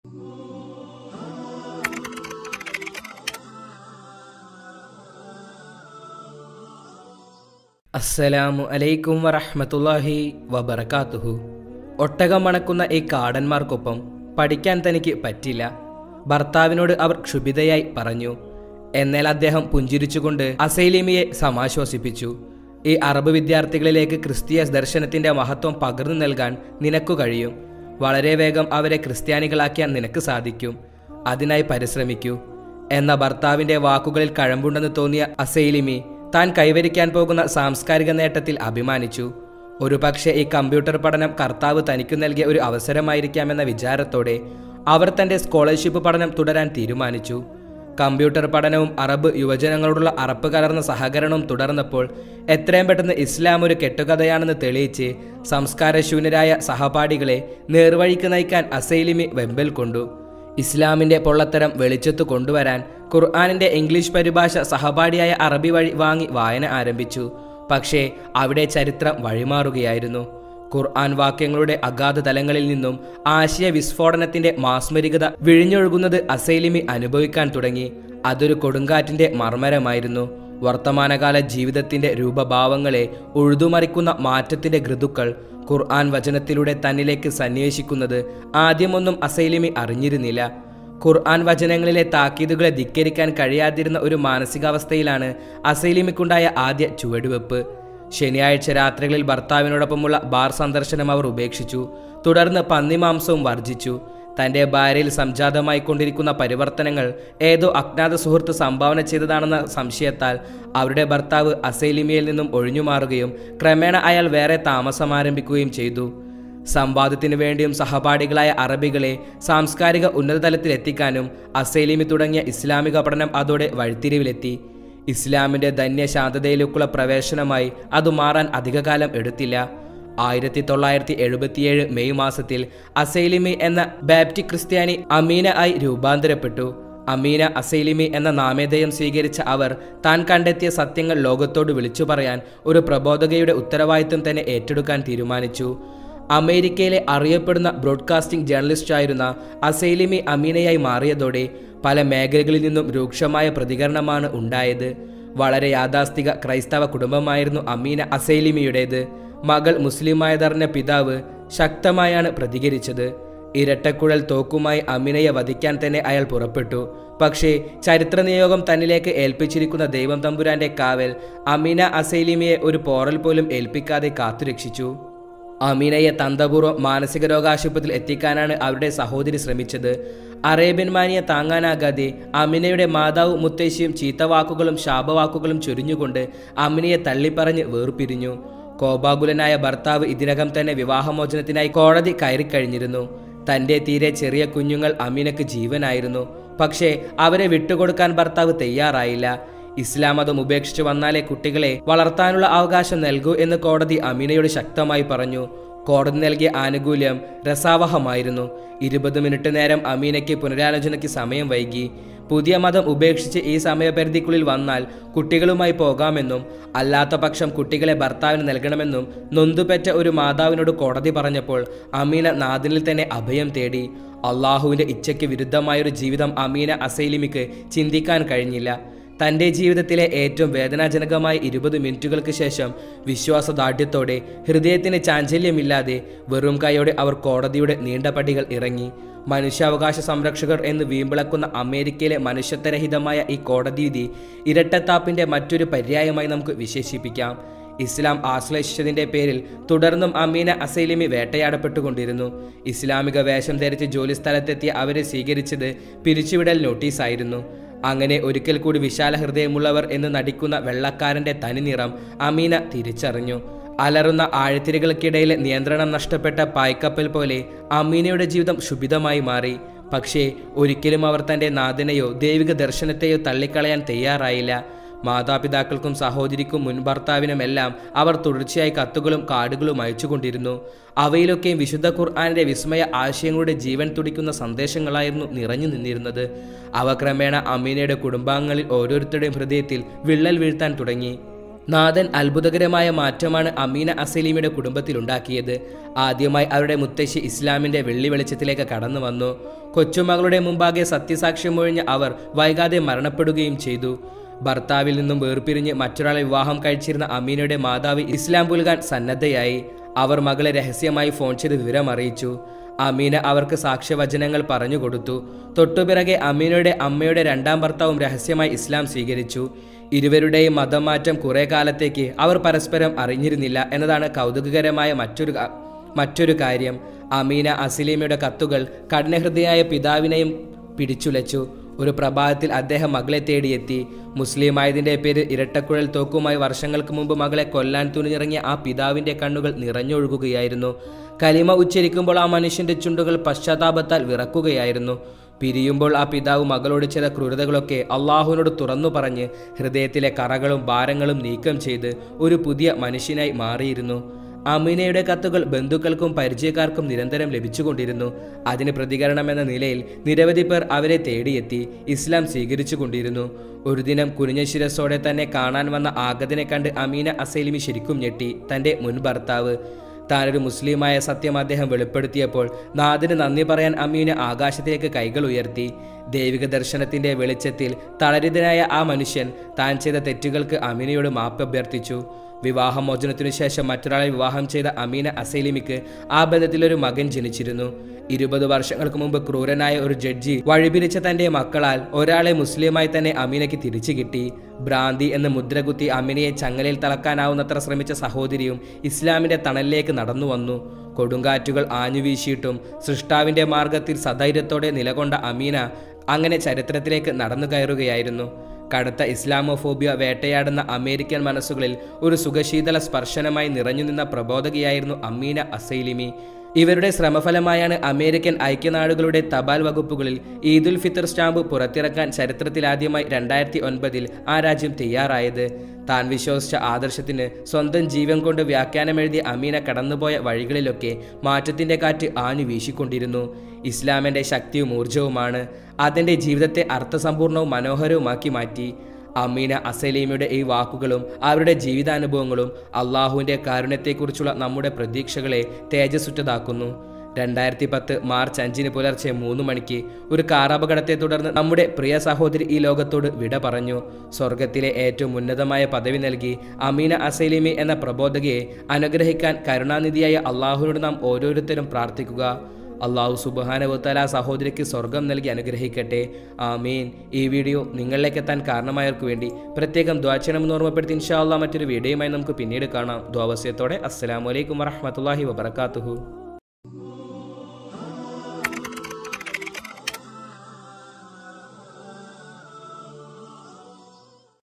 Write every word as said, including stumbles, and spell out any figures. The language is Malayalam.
അസ്സലാമു അലൈക്കും വറഹ്മത്തുള്ളാഹി വബറകാതുഹു. ഒട്ടകം മണക്കുന്ന ഈ കാടന്മാർക്കൊപ്പം പഠിക്കാൻ തനിക്ക് പറ്റില്ല, ഭർത്താവിനോട് അവർ ക്ഷുഭിതയായി പറഞ്ഞു. എന്നാൽ അദ്ദേഹം പുഞ്ചിരിച്ചുകൊണ്ട് അസൈലിമിയെ സമാശ്വസിപ്പിച്ചു. ഈ അറബ് വിദ്യാർത്ഥികളിലേക്ക് ക്രിസ്തീയ ദർശനത്തിന്റെ മഹത്വം പകർന്നു നൽകാൻ നിനക്കു കഴിയും. വളരെ വേഗം അവരെ ക്രിസ്ത്യാനികളാക്കിയാൻ നിനക്ക് സാധിക്കും. അതിനായി പരിശ്രമിക്കൂ എന്ന ഭർത്താവിന്റെ വാക്കുകളിൽ കഴമ്പുണ്ടെന്ന് തോന്നിയ അസൈലിമി താൻ കൈവരിക്കാൻ പോകുന്ന സാംസ്കാരിക നേട്ടത്തിൽ അഭിമാനിച്ചു. ഒരുപക്ഷെ ഈ കമ്പ്യൂട്ടർ പഠനം കർത്താവ് തനിക്കു നൽകിയ ഒരു അവസരമായിരിക്കാമെന്ന വിചാരത്തോടെ അവർ തന്റെ സ്കോളർഷിപ്പ് പഠനം തുടരാൻ തീരുമാനിച്ചു. കമ്പ്യൂട്ടർ പഠനവും അറബ് യുവജനങ്ങളോടുള്ള അറപ്പ് കലർന്ന സഹകരണവും തുടർന്നപ്പോൾ എത്രയും പെട്ടെന്ന് ഇസ്ലാം ഒരു കെട്ടുകഥയാണെന്ന് തെളിയിച്ച് സംസ്കാരശൂന്യരായ സഹപാഠികളെ നേർവഴിക്ക് നയിക്കാൻ അസൈലിമി വെമ്പൽ കൊണ്ടു. ഇസ്ലാമിന്റെ പൊള്ളത്തരം വെളിച്ചത്തു കൊണ്ടുവരാൻ ഖുർആനിന്റെ ഇംഗ്ലീഷ് പരിഭാഷ സഹപാഠിയായ അറബി വഴി വാങ്ങി വായന ആരംഭിച്ചു. പക്ഷേ അവിടെ ചരിത്രം വഴിമാറുകയായിരുന്നു. ഖുർആൻ വാക്യങ്ങളുടെ അഗാധ തലങ്ങളിൽ നിന്നും ആശയ വിസ്ഫോടനത്തിന്റെ മാസ്മരികത വിഴിഞ്ഞൊഴുകുന്നത് അസൈലിമി അനുഭവിക്കാൻ തുടങ്ങി. അതൊരു കൊടുങ്കാറ്റിന്റെ മർമ്മരമായിരുന്നു. വർത്തമാനകാല ജീവിതത്തിന്റെ രൂപഭാവങ്ങളെ ഉഴുതുമറിക്കുന്ന മാറ്റത്തിന്റെ ഋതുക്കൾ ഖുർആൻ വചനത്തിലൂടെ തന്നിലേക്ക് സന്വേഷിക്കുന്നത് ആദ്യമൊന്നും അസൈലിമി അറിഞ്ഞിരുന്നില്ല. ഖുർആൻ വചനങ്ങളിലെ താക്കീതുകളെ ധിക്കരിക്കാൻ കഴിയാതിരുന്ന ഒരു മാനസികാവസ്ഥയിലാണ് അസൈലിമിക്കുണ്ടായ ആദ്യ ചുവടുവെപ്പ്. ശനിയാഴ്ച രാത്രികളിൽ ഭർത്താവിനോടൊപ്പമുള്ള ബാർ സന്ദർശനം അവർ ഉപേക്ഷിച്ചു. തുടർന്ന് പന്നിമാംസവും വർജിച്ചു. തന്റെ ഭാര്യയിൽ സംജാതമായി കൊണ്ടിരിക്കുന്ന പരിവർത്തനങ്ങൾ ഏതോ അജ്ഞാത സുഹൃത്ത് സംഭാവന ചെയ്തതാണെന്ന സംശയത്താൽ അവരുടെ ഭർത്താവ് അസൈലിമിയിൽ നിന്നും ഒഴിഞ്ഞുമാറുകയും ക്രമേണ അയാൾ വേറെ താമസം ആരംഭിക്കുകയും ചെയ്തു. സംവാദത്തിനു വേണ്ടിയും സഹപാഠികളായ അറബികളെ സാംസ്കാരിക ഉന്നതതലത്തിൽ എത്തിക്കാനും അസൈലിമി തുടങ്ങിയ ഇസ്ലാമിക പഠനം അതോടെ വഴിത്തിരിവിലെത്തി. ഇസ്ലാമിന്റെ ധന്യശാന്തതയിലേക്കുള്ള പ്രവേശനമായി അത് മാറാൻ അധികകാലം എടുത്തില്ല. ആയിരത്തി തൊള്ളായിരത്തി എഴുപത്തിയേഴ് മെയ് മാസത്തിൽ അസൈലിമി എന്ന ബാപ്റ്റി ക്രിസ്ത്യാനി അമീന ആയി രൂപാന്തരപ്പെട്ടു. അമീന അസൈലിമി എന്ന നാമധേയം സ്വീകരിച്ച അവർ താൻ കണ്ടെത്തിയ സത്യങ്ങൾ ലോകത്തോട് വിളിച്ചു പറയാൻ ഒരു പ്രബോധകയുടെ ഉത്തരവാദിത്വം തന്നെ ഏറ്റെടുക്കാൻ തീരുമാനിച്ചു. അമേരിക്കയിലെ അറിയപ്പെടുന്ന ബ്രോഡ്കാസ്റ്റിംഗ് ജേർണലിസ്റ്റായിരുന്ന അസൈലിമി അമീനയായി മാറിയതോടെ പല മേഖലകളിൽ നിന്നും രൂക്ഷമായ പ്രതികരണമാണ് ഉണ്ടായത്. വളരെ യാഥാസ്ഥിക ക്രൈസ്തവ കുടുംബമായിരുന്നു അമീന അസൈലിമിയുടേത്. മകൾ മുസ്ലിമായതറിഞ്ഞ പിതാവ് ശക്തമായാണ് പ്രതികരിച്ചത്. ഇരട്ടക്കുഴൽ തോക്കുമായി അമീനയെ വധിക്കാൻ തന്നെ അയാൾ പുറപ്പെട്ടു. പക്ഷേ ചരിത്ര നിയോഗം തന്നിലേക്ക് ഏൽപ്പിച്ചിരിക്കുന്ന ദൈവം തമ്പുരാന്റെ കാവൽ അമീന അസൈലിമിയെ ഒരു പോറൽ പോലും ഏൽപ്പിക്കാതെ കാത്തുരക്ഷിച്ചു. അമീനയെ തന്തപൂർവ്വം മാനസിക രോഗാശുപത്രിയിൽ എത്തിക്കാനാണ് അവരുടെ സഹോദരി ശ്രമിച്ചത്. അറേബ്യൻ മാനിയെ താങ്ങാനാകാതെ അമീനയുടെ മാതാവ് മുത്തശ്ശിയും ചീത്തവാക്കുകളും ശാപവാക്കുകളും ചൊരിഞ്ഞുകൊണ്ട് അമീനയെ തള്ളിപ്പറഞ്ഞ് വേർപിരിഞ്ഞു. കോപാകുലനായ ഭർത്താവ് ഇതിനകം തന്നെ വിവാഹമോചനത്തിനായി കോടതി കയറിക്കഴിഞ്ഞിരുന്നു. തന്റെ തീരെ ചെറിയ കുഞ്ഞുങ്ങൾ അമീനക്ക് ജീവനായിരുന്നു. പക്ഷേ അവരെ വിട്ടുകൊടുക്കാൻ ഭർത്താവ് തയ്യാറായില്ല. ഇസ്ലാം മതം ഉപേക്ഷിച്ചു വന്നാലേ കുട്ടികളെ വളർത്താനുള്ള അവകാശം നൽകൂ എന്ന് കോടതി അമീനയോട് ശക്തമായി പറഞ്ഞു. കോടതി നൽകിയ ആനുകൂല്യം രസാവഹമായിരുന്നു. ഇരുപത് മിനിറ്റ് നേരം അമീനയ്ക്ക് പുനരാലോചനയ്ക്ക് സമയം വൈകി. പുതിയ മതം ഉപേക്ഷിച്ച് ഈ സമയപരിധിക്കുള്ളിൽ വന്നാൽ കുട്ടികളുമായി പോകാമെന്നും അല്ലാത്ത പക്ഷം കുട്ടികളെ ഭർത്താവിന് നൽകണമെന്നും നൊന്തുപെറ്റ ഒരു മാതാവിനോട് കോടതി പറഞ്ഞപ്പോൾ അമീന നാദിനിൽ തന്നെ അഭയം തേടി. അള്ളാഹുവിന്റെ ഇച്ഛയ്ക്ക് വിരുദ്ധമായൊരു ജീവിതം അമീന അസൈലിമിക്ക് ചിന്തിക്കാൻ കഴിഞ്ഞില്ല. തൻ്റെ ജീവിതത്തിലെ ഏറ്റവും വേദനാജനകമായ ഇരുപത് മിനിറ്റുകൾക്ക് ശേഷം വിശ്വാസദാർഢ്യത്തോടെ ഹൃദയത്തിന് ചാഞ്ചല്യമില്ലാതെ വെറും കൈയോടെ അവർ കോടതിയുടെ നീണ്ട പടികൾ ഇറങ്ങി. മനുഷ്യാവകാശ സംരക്ഷകർ എന്ന് വീമ്പിളക്കുന്ന അമേരിക്കയിലെ മനുഷ്യത്വരഹിതമായ ഈ കോടതി വിധി ഇരട്ടത്താപ്പിന്റെ മറ്റൊരു പര്യായമായി നമുക്ക് വിശേഷിപ്പിക്കാം. ഇസ്ലാം ആശ്ലേഷിച്ചതിന്റെ പേരിൽ തുടർന്നും അമീന അസൈലിമി വേട്ടയാടപ്പെട്ടുകൊണ്ടിരുന്നു. ഇസ്ലാമിക വേഷം ധരിച്ച് ജോലി സ്ഥലത്തെത്തിയ അവരെ സ്വീകരിച്ചത് പിരിച്ചുവിടൽ നോട്ടീസായിരുന്നു. അങ്ങനെ ഒരിക്കൽ കൂടി വിശാല ഹൃദയമുള്ളവർ എന്ന് നടിക്കുന്ന വെള്ളക്കാരന്റെ തനിനിറം അമീന തിരിച്ചറിഞ്ഞു. അലറുന്ന ആഴത്തിരകൾക്കിടയിൽ നിയന്ത്രണം നഷ്ടപ്പെട്ട പായ്ക്കപ്പൽ പോലെ അമീനയുടെ ജീവിതം ശുഭിതമായി മാറി. പക്ഷേ ഒരിക്കലും അവർ തന്റെ നാഥനെയോ ദൈവിക ദർശനത്തെയോ തള്ളിക്കളയാൻ തയ്യാറായില്ല. മാതാപിതാക്കൾക്കും സഹോദരിക്കും മുൻ ഭർത്താവിനുമെല്ലാം അവർ തുടർച്ചയായി കത്തുകളും കാർഡുകളും അയച്ചുകൊണ്ടിരുന്നു. അവയിലൊക്കെയും വിശുദ്ധ ഖുർആനിന്റെ വിസ്മയ ആശയങ്ങളുടെ ജീവൻ തുടിക്കുന്ന സന്ദേശങ്ങളായിരുന്നു നിറഞ്ഞു നിന്നിരുന്നത്. അവ ക്രമേണ അമീനയുടെ കുടുംബാംഗങ്ങളിൽ ഓരോരുത്തരുടെയും ഹൃദയത്തിൽ വിള്ളൽ വീഴ്ത്താൻ തുടങ്ങി. നാഥൻ അത്ഭുതകരമായ മാറ്റമാണ് അമീന അസലീമിയുടെ കുടുംബത്തിലുണ്ടാക്കിയത്. ആദ്യമായി അവരുടെ മുത്തശ്ശി ഇസ്ലാമിന്റെ വെള്ളി വെളിച്ചത്തിലേക്ക് കടന്നു വന്നു. കൊച്ചുമകളുടെ മുമ്പാകെ സത്യസാക്ഷ്യം ഒഴിഞ്ഞ അവർ വൈകാതെ മരണപ്പെടുകയും ചെയ്തു. ഭർത്താവിൽ നിന്നും വേർപിരിഞ്ഞ് മറ്റൊരാളെ വിവാഹം കഴിച്ചിരുന്ന അമീനയുടെ മാതാവ് ഇസ്ലാം പുൽകാൻ സന്നദ്ധയായി. അവർ മകളെ രഹസ്യമായി ഫോൺ ചെയ്ത് വിവരം അറിയിച്ചു. അമീന അവർക്ക് സാക്ഷ്യവചനങ്ങൾ പറഞ്ഞുകൊടുത്തു. തൊട്ടുപിറകെ അമീനയുടെ അമ്മയുടെ രണ്ടാം ഭർത്താവും രഹസ്യമായി ഇസ്ലാം സ്വീകരിച്ചു. ഇരുവരുടെയും മതം മാറ്റം കുറെ കാലത്തേക്ക് അവർ പരസ്പരം അറിഞ്ഞിരുന്നില്ല എന്നതാണ് കൗതുകകരമായ മറ്റൊരു മറ്റൊരു കാര്യം. അമീന അസലീമയുടെ കത്തുകൾ കഠിനഹൃദയായ പിതാവിനെയും പിടിച്ചുലച്ചു. ഒരു പ്രഭാതത്തിൽ അദ്ദേഹം മകളെ തേടിയെത്തി. മുസ്ലിമായതിൻ്റെ പേര് ഇരട്ടക്കുഴൽ തോക്കുമായി വർഷങ്ങൾക്ക് മുമ്പ് മകളെ കൊല്ലാൻ തുനിഞ്ഞിറങ്ങിയ ആ പിതാവിൻ്റെ കണ്ണുകൾ നിറഞ്ഞൊഴുകുകയായിരുന്നു. കലിമ ഉച്ചരിക്കുമ്പോൾ ആ മനുഷ്യൻ്റെ ചുണ്ടുകൾ പശ്ചാത്താപത്താൽ വിറക്കുകയായിരുന്നു. പിരിയുമ്പോൾ ആ പിതാവ് മകളോട് ചെയ്ത ക്രൂരതകളൊക്കെ അള്ളാഹുവിനോട് തുറന്നു പറഞ്ഞ് ഹൃദയത്തിലെ കറകളും ഭാരങ്ങളും നീക്കം ചെയ്ത് ഒരു പുതിയ മനുഷ്യനായി മാറിയിരുന്നു. അമീനയുടെ കത്തുകൾ ബന്ധുക്കൾക്കും പരിചയക്കാർക്കും നിരന്തരം ലഭിച്ചുകൊണ്ടിരുന്നു. അതിന് പ്രതികരണമെന്ന നിലയിൽ നിരവധി പേർ അവരെ തേടിയെത്തി ഇസ്ലാം സ്വീകരിച്ചു കൊണ്ടിരുന്നു. ഒരു ദിനം കുനിഞ്ഞ ശിരസോടെ തന്നെ കാണാൻ വന്ന ആഗതനെ കണ്ട് അമീന അസലീമി ശരിക്കും ഞെട്ടി. തൻ്റെ മുൻ ഭർത്താവ് താനൊരു മുസ്ലിമായ സത്യം അദ്ദേഹം വെളിപ്പെടുത്തിയപ്പോൾ നാഥന് നന്ദി പറയാൻ അമീന ആകാശത്തിലേക്ക് കൈകൾ ഉയർത്തി. ദൈവിക ദർശനത്തിൻ്റെ വെളിച്ചത്തിൽ തളരിതനായ ആ മനുഷ്യൻ താൻ ചെയ്ത തെറ്റുകൾക്ക് അമീനയോട് മാപ്പ് അഭ്യർത്ഥിച്ചു. വിവാഹമോചനത്തിനു ശേഷം മറ്റൊരാളെ വിവാഹം ചെയ്ത അമീന അസലീമിക്ക് ആ ബന്ധത്തിലൊരു മകൻ ജനിച്ചിരുന്നു. ഇരുപത് വർഷങ്ങൾക്ക് മുമ്പ് ക്രൂരനായ ഒരു ജഡ്ജി വഴിപിരിച്ച തൻ്റെ മക്കളാൽ ഒരാളെ മുസ്ലിമായി തന്നെ അമീനയ്ക്ക് തിരിച്ചു കിട്ടി. ഭ്രാന്തി എന്ന മുദ്രകുത്തി അമീനയെ ചങ്ങലയിൽ തളക്കാനാവുന്നത്ര ശ്രമിച്ച സഹോദരിയും ഇസ്ലാമിൻ്റെ തണലിലേക്ക് നടന്നു വന്നു. കൊടുങ്കാറ്റുകൾ ആഞ്ഞുവീശിയിട്ടും സൃഷ്ടാവിൻ്റെ മാർഗത്തിൽ സധൈര്യത്തോടെ നിലകൊണ്ട അമീന അങ്ങനെ ചരിത്രത്തിലേക്ക് നടന്നു കയറുകയായിരുന്നു. കടുത്ത ഇസ്ലാമോഫോബിയ വേട്ടയാടുന്ന അമേരിക്കൻ മനസ്സുകളിൽ ഒരു സുഖശീതള സ്പർശനമായി നിറഞ്ഞുനിന്ന പ്രബോധകയായിരുന്നു അമീന അസൈലിമി. ഇവരുടെ ശ്രമഫലമായാണ് അമേരിക്കൻ ഐക്യനാടുകളുടെ തപാൽ വകുപ്പുകളിൽ ഈദുൽ ഫിത്തർ സ്റ്റാമ്പ് പുറത്തിറക്കാൻ ചരിത്രത്തിലാദ്യമായി രണ്ടായിരത്തി ഒൻപതിൽ ആ രാജ്യം തയ്യാറായത്. താൻ വിശ്വസിച്ച ആദർശത്തിന് സ്വന്തം ജീവൻ കൊണ്ട് വ്യാഖ്യാനമെഴുതിയ അമീന കടന്നുപോയ വഴികളിലൊക്കെ മാറ്റത്തിൻ്റെ കാറ്റ് ആഞ്ഞു വീശിക്കൊണ്ടിരുന്നു. ഇസ്ലാമിൻ്റെ ശക്തിയും ഊർജവുമാണ് അതിൻ്റെ ജീവിതത്തെ അർത്ഥസമ്പൂർണവും മനോഹരവുമാക്കി മാറ്റി. അമീന അസലീമയുടെ ഈ വാക്കുകളും അവരുടെ ജീവിതാനുഭവങ്ങളും അള്ളാഹുവിൻ്റെ കാരുണ്യത്തെക്കുറിച്ചുള്ള നമ്മുടെ പ്രതീക്ഷകളെ തേജസ്സുറ്റതാക്കുന്നു. രണ്ടായിരത്തി പത്ത് മാർച്ച് അഞ്ചിന് പുലർച്ചെ മൂന്ന് മണിക്ക് ഒരു കാറപകടത്തെ തുടർന്ന് നമ്മുടെ പ്രിയ സഹോദരി ഈ ലോകത്തോട് വിട പറഞ്ഞു. സ്വർഗത്തിലെ ഏറ്റവും ഉന്നതമായ പദവി നൽകി അമീന അസലീമി എന്ന പ്രബോധകയെ അനുഗ്രഹിക്കാൻ കരുണാനിധിയായ അള്ളാഹുവിനോട് നാം ഓരോരുത്തരും പ്രാർത്ഥിക്കുക. അള്ളാഹു സുബ്ഹാനഹു വ തആല സഹോദരിക്ക് സ്വർഗം നൽകി അനുഗ്രഹിക്കട്ടെ. ആമീൻ. ഈ വീഡിയോ നിങ്ങളിലേക്ക് എത്താൻ കാരണമായവർക്ക് വേണ്ടി പ്രത്യേകം ദുആ ചെയ്യണമെന്ന് ഓർമ്മപ്പെടുത്തി ഇൻഷാ അല്ലാഹ് മറ്റൊരു വീഡിയോയുമായി നമുക്ക് പിന്നീട് കാണാം. ദുആ വസിയത്തോടെ അസ്സലാമു അലൈക്കും വറഹ്മത്തുള്ളാഹി വബറകാതുഹു.